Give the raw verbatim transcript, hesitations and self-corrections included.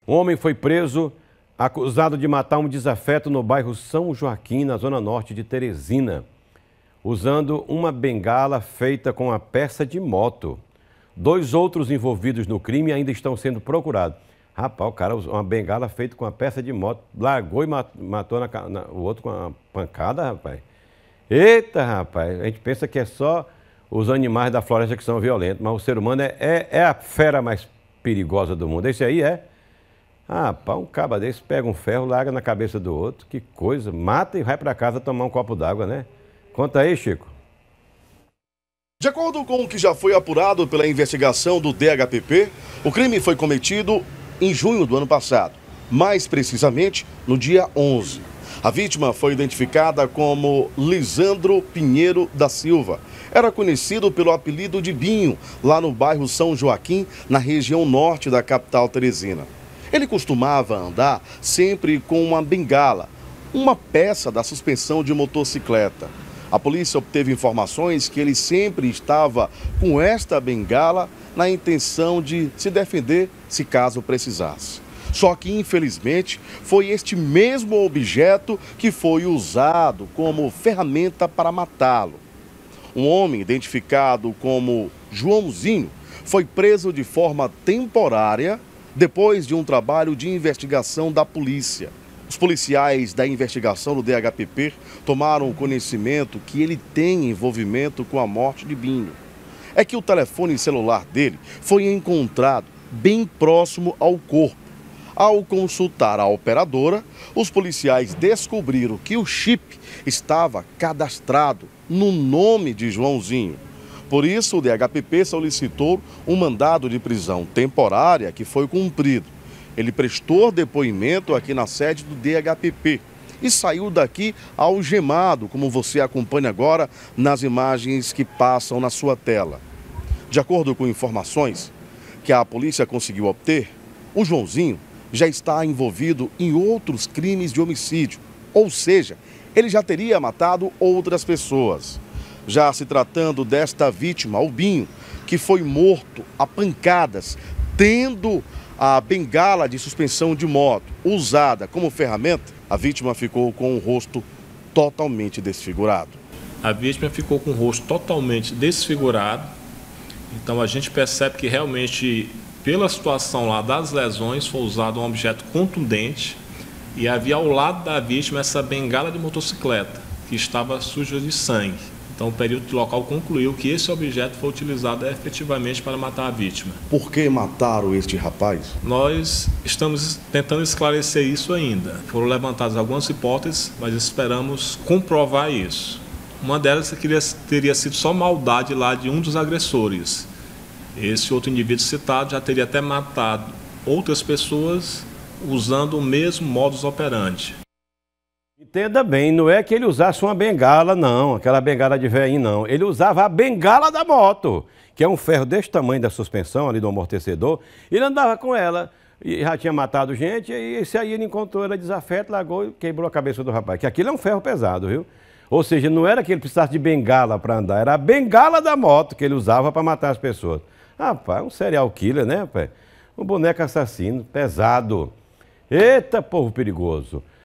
Um homem foi preso acusado de matar um desafeto no bairro São Joaquim, na zona norte de Teresina, usando uma bengala feita com a peça de moto. Dois outros envolvidos no crime ainda estão sendo procurados. Rapaz, o cara usou uma bengala feita com a peça de moto, largou e matou na, na, o outro com uma pancada, rapaz. Eita, rapaz, a gente pensa que é só os animais da floresta que são violentos, mas o ser humano é, é, é a fera mais perigosa do mundo. Esse aí é. Ah, pá, um caba desse pega um ferro, larga na cabeça do outro, que coisa, mata e vai para casa tomar um copo d'água, né? Conta aí, Chico. De acordo com o que já foi apurado pela investigação do D H P P, o crime foi cometido em junho do ano passado, mais precisamente no dia onze. A vítima foi identificada como Lisandro Pinheiro da Silva. Era conhecido pelo apelido de Binho, lá no bairro São Joaquim, na região norte da capital teresina. Ele costumava andar sempre com uma bengala, uma peça da suspensão de motocicleta. A polícia obteve informações que ele sempre estava com esta bengala na intenção de se defender se caso precisasse. Só que, infelizmente, foi este mesmo objeto que foi usado como ferramenta para matá-lo. Um homem identificado como Joãozinho foi preso de forma temporária depois de um trabalho de investigação da polícia. Os policiais da investigação do D H P P tomaram conhecimento que ele tem envolvimento com a morte de Binho. É que o telefone celular dele foi encontrado bem próximo ao corpo. Ao consultar a operadora, os policiais descobriram que o chip estava cadastrado no nome de Joãozinho. Por isso, o D H P P solicitou um mandado de prisão temporária que foi cumprido. Ele prestou depoimento aqui na sede do D H P P e saiu daqui algemado, como você acompanha agora nas imagens que passam na sua tela. De acordo com informações que a polícia conseguiu obter, o Joãozinho já está envolvido em outros crimes de homicídio, ou seja, ele já teria matado outras pessoas. Já se tratando desta vítima, o Binho, que foi morto a pancadas, tendo a bengala de suspensão de moto usada como ferramenta, a vítima ficou com o rosto totalmente desfigurado. A vítima ficou com o rosto totalmente desfigurado, então a gente percebe que realmente, pela situação lá das lesões, foi usado um objeto contundente e havia ao lado da vítima essa bengala de motocicleta, que estava suja de sangue. Então o período local concluiu que esse objeto foi utilizado efetivamente para matar a vítima. Por que mataram este rapaz? Nós estamos tentando esclarecer isso ainda. Foram levantadas algumas hipóteses, mas esperamos comprovar isso. Uma delas teria sido só maldade lá de um dos agressores. Esse outro indivíduo citado já teria até matado outras pessoas usando o mesmo modus operandi. Entenda bem, não é que ele usasse uma bengala, não, aquela bengala de velhinho, não. Ele usava a bengala da moto, que é um ferro desse tamanho da suspensão ali do amortecedor, e ele andava com ela, e já tinha matado gente, e esse aí ele encontrou ela desafeto, largou e quebrou a cabeça do rapaz, que aquilo é um ferro pesado, viu? Ou seja, não era que ele precisasse de bengala para andar, era a bengala da moto que ele usava para matar as pessoas. Rapaz, um serial killer, né, rapaz? Um boneco assassino, pesado. Eita, povo perigoso.